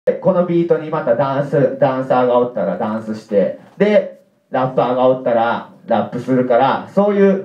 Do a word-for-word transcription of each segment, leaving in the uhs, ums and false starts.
このビートにまたダンスダンサーがおったらダンスして、でラッパーがおったらラップするから、そういう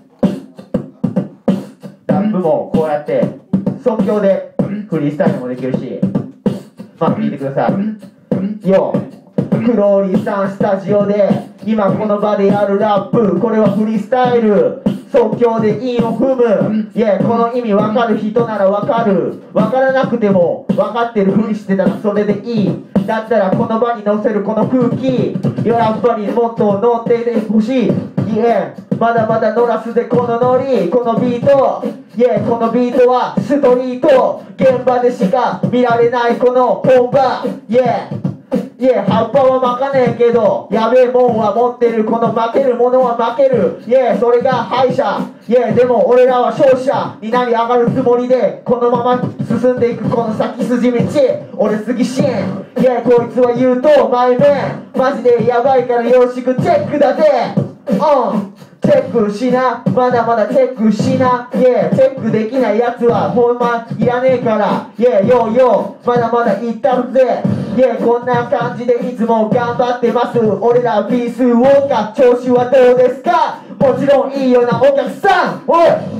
ラップもこうやって即興でフリースタイルもできるし、まあ聞いてくださいよ。クローリーさんスタジオで今この場でやるラップ、これはフリースタイル、即興で韻を踏む。いや、この意味分かる人なら分かる、分からなくても分かってるふりしてたらそれでいい。だったらこの場に乗せるこの空気、やっぱりもっと乗っていてほしい。いや、まだまだ乗らすでこのノリ、このビート。いや、このビートはストリート、現場でしか見られないこの本場。いやいや、葉っぱは巻かねえけど、やべえもんは持ってる、この負けるものは負ける。いや、それが敗者。いや、でも俺らは勝者になり上がるつもりで、このまま進んでいくこの先筋道。俺杉信。いや、こいつは言うと前面。マジでやばいからよろしくチェックだぜ。うんチェックしな、まだまだチェックしな。イェーチェックできないやつはほんまいらねえから。イェーヨーヨーまだまだいったるぜ。イェーこんな感じでいつも頑張ってます。俺らピースウォーカー調子はどうですか。もちろんいいよなお客さん。おい